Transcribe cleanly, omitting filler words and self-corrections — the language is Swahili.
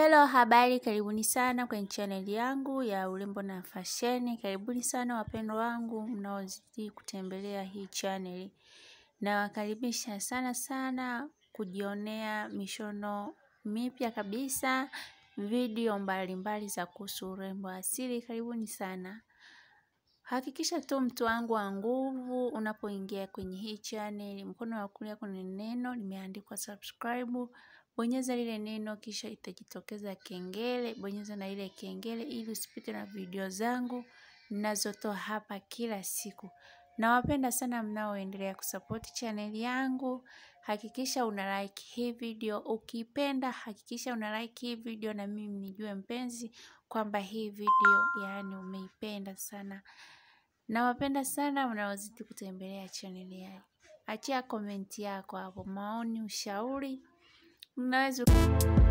Hello, habari, karibuni sana kwenye channel yangu ya urembo na fashion. Karibuni sana wapendwa wangu mnaozidi kutembelea hii channel. Na wakaribisha sana kujionea mishono mipya kabisa, video mbalimbali za kuhusu urembo asili. Karibuni sana. Hakikisha tu mtu wangu wa nguvu unapoingia kwenye hii channel, mkono wa kulia kuna neno limeandikwa subscribe. Bonyeza lile neno kisha itajitokeza kengele, bonyeza na ile kengele ili usipite na video zangu ninazotoa hapa kila siku. Nawapenda sana mnaoendelea kusupport channel yangu. Hakikisha una like hii video, ukipenda hakikisha una like hii video na mimi nijue mpenzi kwamba hii video yani umeipenda sana. Nawapenda sana mnaozidi kutembelea channel yangu. Achia comment yako hapo, maoni, ushauri. Unaweza